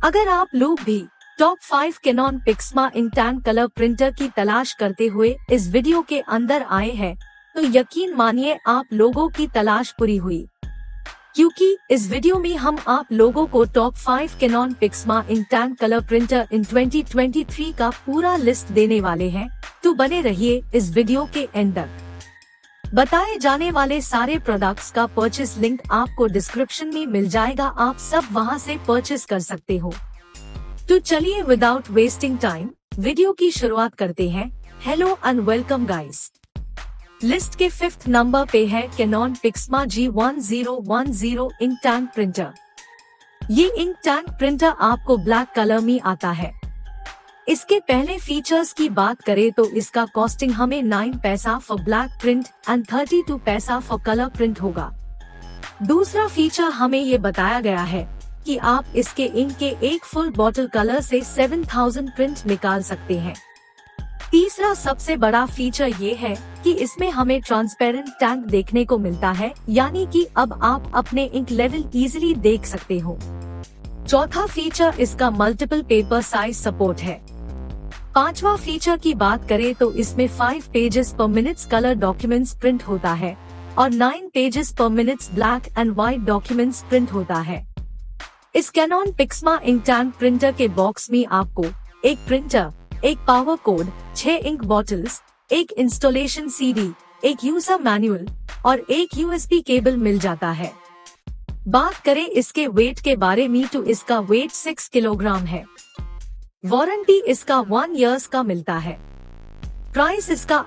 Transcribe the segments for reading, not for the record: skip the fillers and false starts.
अगर आप लोग भी top 5 Canon Pixma ink tank colour printer की तलाश करते हुए इस वीडियो के अंदर आए हैं, तो यकीन मानिए आप लोगों की तलाश पूरी हुई, क्योंकि इस वीडियो में हम आप लोगों को top 5 Canon Pixma ink tank colour printer in 2023 का पूरा लिस्ट देने वाले हैं। तो बने रहिए इस वीडियो के एंड तक। बताए जाने वाले सारे प्रोडक्ट्स का परचेस लिंक आपको डिस्क्रिप्शन में मिल जाएगा, आप सब वहां से परचेस कर सकते हो। तो चलिए विदाउट वेस्टिंग टाइम वीडियो की शुरुआत करते हैं। Hello and welcome guys. List के 5th नंबर पे है Canon Pixma G1010 ink tank printer. ये इंक टैंक प्रिंटर आपको ब्लैक कलर में आता है। इसके पहले फीचर्स की बात करें तो इसका कॉस्टिंग हमें 9 पैसा फॉर ब्लैक प्रिंट एंड 32 पैसा फॉर कलर प्रिंट होगा। दूसरा फीचर हमें ये बताया गया है कि आप इसके इंक के एक फुल बॉटल कलर से 7000 प्रिंट निकाल सकते हैं। तीसरा सबसे बड़ा फीचर ये है कि इसमें हमें ट्रांसपेरेंट टैंक देखने को मिलता है, यानी कि अब आप अपने इंक लेवल इजीली देख सकते हो। चौथा फीचर इसका मल्टीपल पेपर साइज सपोर्ट है। पांचवा फीचर की बात करें तो इसमें 5 पेजेस पर मिनट्स कलर डॉक्यूमेंट्स प्रिंट होता है और 9 पेजेस पर minutes black and white documents print होता है। इस Canon Pixma ink tank printer के बॉक्स में आपको एक प्रिंटर, एक पावर कोड, 6 इंक बॉटल्स, एक इंस्टॉलेशन सीडी, एक यूजर मैनुअल और एक यूएसबी केबल मिल जाता है। बात करें इसके वेट के बारे में तो इसका वेट 6 किलोग्राम है। वारंटी इसका 1 ईयर्स का मिलता है। प्राइस इसका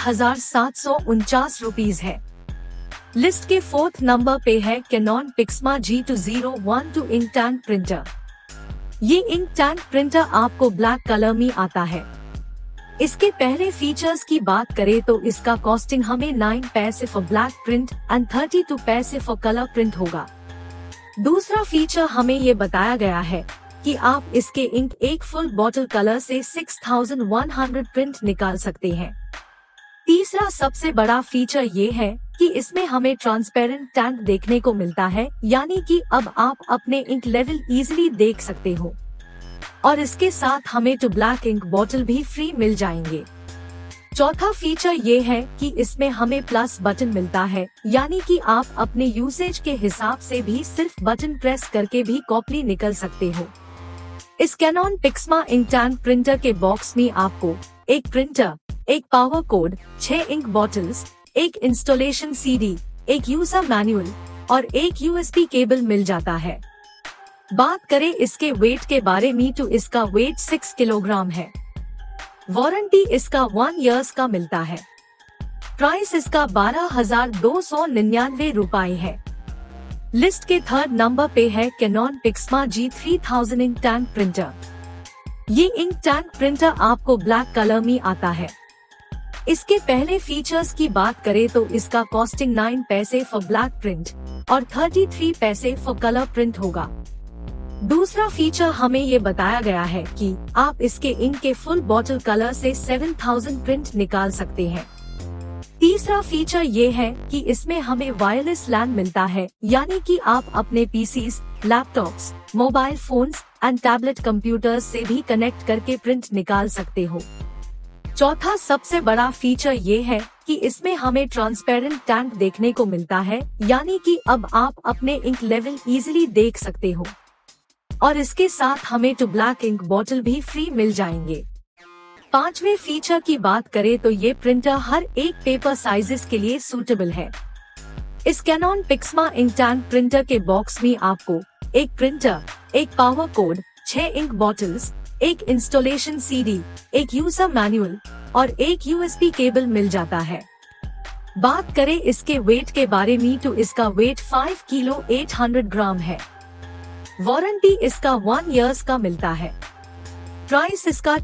8749 रुपीज है। लिस्ट के 4th नंबर पे है Canon Pixma G2012 ink tank printer. ये इंक टैंक प्रिंटर आपको ब्लैक कलर में आता है। इसके पहले फीचर्स की बात करें तो इसका कॉस्टिंग हमें 9 पैसे फॉर ब्लैक प्रिंट एंड 32 पैसे फॉर कलर प्रिंट होगा। दूसरा फीचर हमें ये बताया गया है कि आप इसके इंक एक फुल बॉटल कलर से 6100 प्रिंट निकाल सकते हैं। तीसरा सबसे बड़ा फीचर ये है कि इसमें हमें ट्रांसपेरेंट टैंक देखने को मिलता है, यानी कि अब आप अपने इंक लेवल इजीली देख सकते हो और इसके साथ हमें टू ब्लैक इंक बॉटल भी फ्री मिल जाएंगे। चौथा फीचर ये है कि इसमें हमें प्लस बटन मिलता है, यानी कि आप अपने यूसेज के हिसाब से भी सिर्फ बटन प्रेस करके भी कॉपी निकल सकते हो। इस Canon Pixma ink tank printer के बॉक्स में आपको एक प्रिंटर, एक पावर कोड, 6 इंक बॉटल्स, एक इंस्टॉलेशन सीडी, एक यूजर मैनुअल और एक यूएसबी केबल मिल जाता है। बात करें इसके वेट के बारे में तो इसका वेट 6 किलोग्राम है। वारंटी इसका 1 ईयर्स का मिलता है। प्राइस इसका 12,299 रुपए है। लिस्ट के 3rd नंबर पे है Canon Pixma G3000 ink tank printer. ये इंक टैंक प्रिंटर आपको ब्लैक कलर में आता है। इसके पहले फीचर्स की बात करें तो इसका कॉस्टिंग 9 पैसे फॉर ब्लैक प्रिंट और 33 पैसे फॉर कलर प्रिंट होगा। दूसरा फीचर हमें ये बताया गया है कि आप इसके इंक के फुल बॉटल कलर से 7000 प्रिंट निकाल सकते हैं। तीसरा फीचर ये है कि इसमें हमें वायरलेस लैन मिलता है, यानी कि आप अपने PCs, laptops, mobile phones and tablet computers से भी कनेक्ट करके प्रिंट निकाल सकते हो। चौथा सबसे बड़ा फीचर ये है कि इसमें हमें ट्रांसपेरेंट टैंक देखने को मिलता है, यानी कि अब आप अपने इंक लेवल इजीली देख सकते हो और इसके साथ हमें टू ब्लैक इंक बॉटल भी फ्री मिल जाएंगे। पांचवे फीचर की बात करें तो ये प्रिंटर हर एक पेपर साइजेस के लिए सूटेबल है। इस Canon Pixma ink tank printer के बॉक्स में आपको एक प्रिंटर, एक पावर कोड, 6 इंक बॉटल्स, एक इंस्टॉलेशन सीडी, एक यूजर मैनुअल और एक यूएसबी केबल मिल जाता है। बात करें इसके वेट के बारे में तो इसका वेट 5 किलो 800 ग्राम है। वारंटी इसका 1 ईयर्स का मिलता है। प्राइस इसका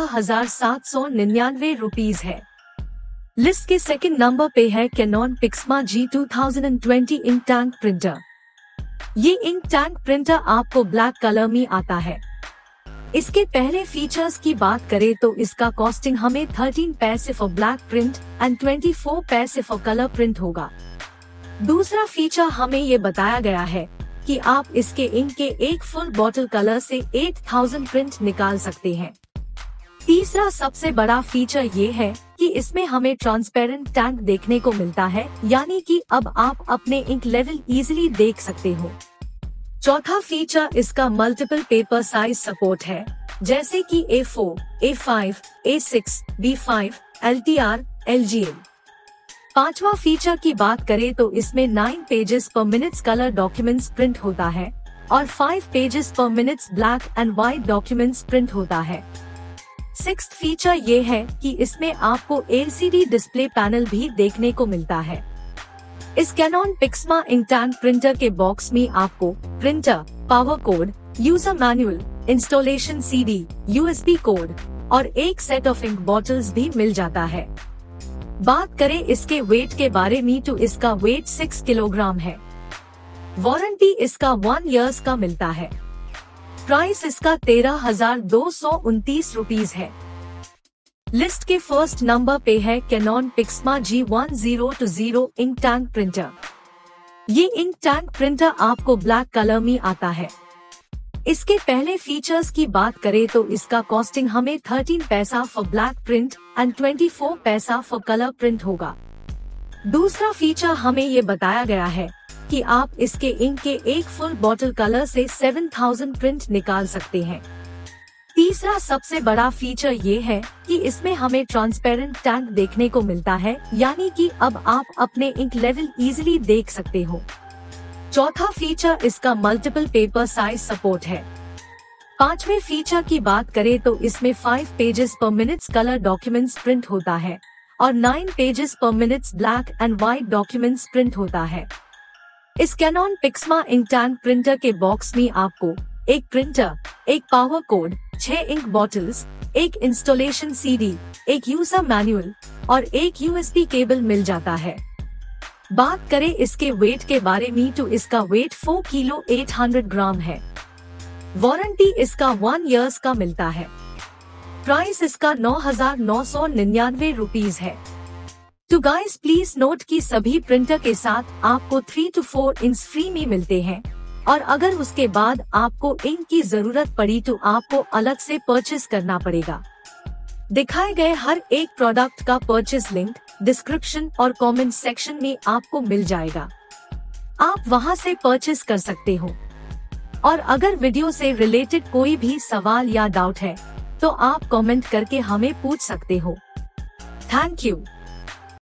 14,799 रुपीज है। लिस्ट के 2nd नंबर पे है Canon Pixma G2020 ink tank printer. ये इंक टैंक प्रिंटर आपको ब्लैक कलर में आता है। इसके पहले फीचर्स की बात करें तो इसका कॉस्टिंग हमें 13 पैसे फॉर ब्लैक प्रिंट एंड 24 पैसे फॉर कलर प्रिंट होगा। दूसरा फीचर हमें ये बताया गया है कि आप इसके इंक के एक फुल बॉटल कलर से 8000 प्रिंट निकाल सकते हैं। तीसरा सबसे बड़ा फीचर ये है कि इसमें हमें ट्रांसपेरेंट टैंक देखने को मिलता है, यानी कि अब आप अपने इंक लेवल इजीली देख सकते हो। चौथा फीचर इसका मल्टीपल पेपर साइज सपोर्ट है, जैसे कि A4, A5, A6, B5, LTR, LGL। पांचवा फीचर की बात करें तो इसमें 9 पेजेस पर मिनट्स कलर डॉक्यूमेंट्स प्रिंट होता है और 5 पेजेस पर minutes black and white documents print होता है। सिक्स्थ फीचर ये है कि इसमें आपको LCD डिस्प्ले पैनल भी देखने को मिलता है। इस कैनन पिक्समा इंकटैंक प्रिंटर के बॉक्स में आपको printer, power cord, user manual, installation CD, USB cord और एक सेट ऑफ इंक बॉटल्स भी मिल जाता है। बात करें इसके वेट के बारे में तो इसका वेट 6 किलोग्राम है। वारंटी इसका 1 ईयर्स का मिलता है। प्राइस इसका 13,229 रुपीज है। लिस्ट के फर्स्ट नंबर पे है Canon Pixma G1020 ink tank printer. ये इंक टैंक प्रिंटर आपको ब्लैक कलर में आता है। इसके पहले फीचर्स की बात करें तो इसका कॉस्टिंग हमें 13 पैसा फॉर ब्लैक प्रिंट एंड 24 पैसा फॉर कलर प्रिंट होगा। दूसरा फीचर हमें ये बताया गया है कि आप इसके इंक के एक फुल बॉटल कलर से 7000 प्रिंट निकाल सकते हैं। तीसरा सबसे बड़ा फीचर ये है कि इसमें हमें ट्रांसपेरेंट टैंक देखने को मिलता है, यानी कि अब आप अपने इंक लेवल इजीली देख सकते हो। चौथा फीचर इसका मल्टीपल पेपर साइज सपोर्ट है। पांचवें फीचर की बात करें तो इसमें 5 पेजेस पर मिनट्स कलर डॉक्यूमेंट्स प्रिंट होता है और 9 पेजेस पर minutes black and white documents print होता है। इस कैनन पिक्समा इंकटैंक प्रिंटर के बॉक्स में आपको एक प्रिंटर, एक पावर कोड, 6 इंक बॉटल्स, एक इंस्टॉलेशन CD, एक यूजर मैनुअल और एक USB केबल मिल जाता है। बात करें इसके वेट के बारे में तो इसका वेट 4 किलो 800 ग्राम है। वारंटी इसका 1 ईयर्स का मिलता है। प्राइस इसका 9,999 रुपीज है। तो गाइस प्लीज नोट कि सभी प्रिंटर के साथ आपको 3 to 4 इंच फ्री में मिलते हैं और अगर उसके बाद आपको इंक की जरूरत पड़ी तो आपको अलग से परचेस करना पड़ेगा। दिखाए गए हर एक प्रोडक्ट का परचेस लिंक डिस्क्रिप्शन और कमेंट सेक्शन में आपको मिल जाएगा। आप वहां से परचेस कर सकते हो। और अगर वीडियो से रिलेटेड कोई भी सवाल या डाउट है तो आप कमेंट करके हमें पूछ सकते हो। Thank you.